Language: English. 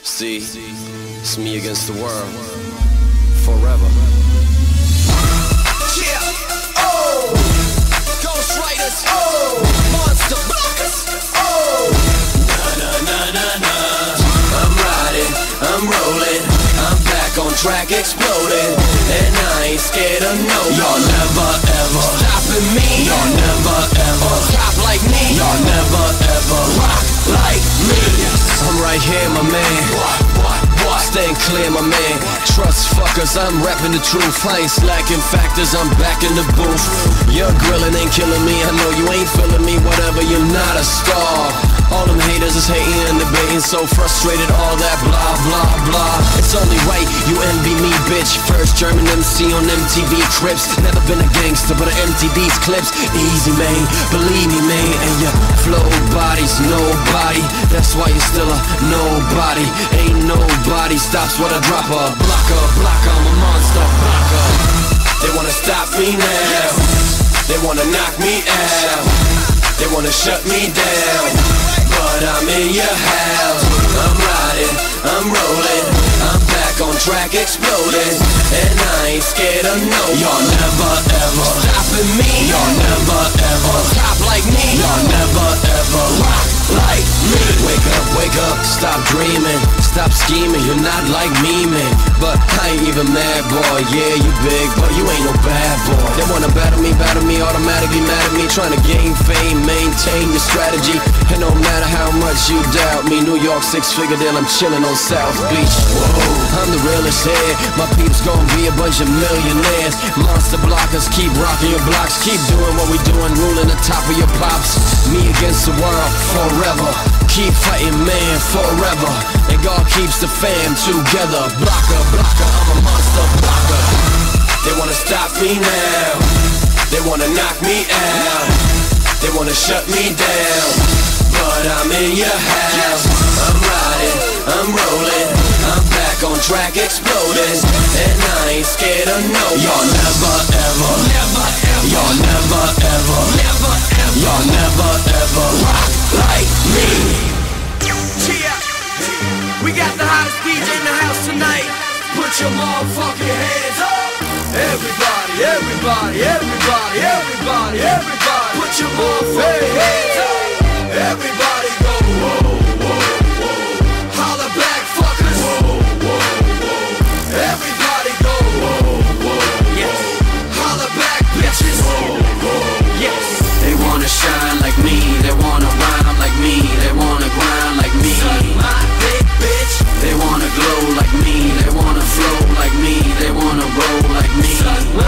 See, it's me against the world, forever. Yeah, oh, Ghost Riders, oh, Monster Blockers, oh, na. I'm riding, I'm rolling, I'm back on track exploding, and I ain't scared of no. Y'all never ever stopping me. Y'all never ever top like me. Y'all never ever rock like me. I'm right here, my man. What? Staying clear, my man. Trust fuckers, I'm rapping the truth. I ain't slacking factors, I'm back in the booth. Your grilling ain't killing me, I know you ain't feeling me. Whatever, you're not a star. All them haters is hating and debating, so frustrated, all that blah, blah, blah. It's only right you envy me, bitch. First German MC on MTV Crips. Never been a gangster, but I empty these clips. Easy, man, believe me, man. And your flow body's nobody. That's why you're still a nobody. Ain't nobody stops when I drop a blocker. I'm a monster blocker. They wanna stop me now. They wanna knock me out. They wanna shut me down, but I'm in your house. I'm riding, I'm rolling, I'm back on track exploding, and I ain't scared of no. Y'all never ever stopping me. Y'all never ever top like me. Y'all never ever rock like me. Wake up, stop dreaming, stop scheming. You're not like me, man. But I ain't even mad, boy. Yeah, you big, but you ain't no bad boy. They wanna battle me, automatically mad at me. Trying to gain fame, maintain your strategy. And no matter how much you doubt me, New York 6-figure deal, I'm chilling on South Beach. Whoa, I'm the realest here. My peeps gon' be a bunch of millionaires. Monster blockers, keep rocking your blocks. Keep doing what we doing, ruling the top of your pops. Me against the world, forever. Keep fighting, man, forever. And God keeps the fam together. Blocker, I'm a monster blocker. They wanna stop me now. They wanna knock me out. They wanna shut me down, but I'm in your house. I'm riding, I'm rolling, I'm back on track exploding, and I ain't scared of no. Y'all never ever, y'all never ever, y'all never ever rock like me. Yeah, we got the hottest DJ in the house tonight. Put your motherfucking hands up. Everybody, everybody, everybody, everybody, everybody. Put your motherfucking hands up. Everybody go, whoa, whoa, whoa. Holla back, fuckers. Whoa, whoa, whoa. Everybody go, whoa, whoa, yes. Holla back, bitches. Whoa, whoa, yes. They wanna shine like me. They wanna rhyme like me. They wanna grind like me. Suck my dick, bitch. They wanna glow like me. They wanna flow like me. They wanna roll like me. Suck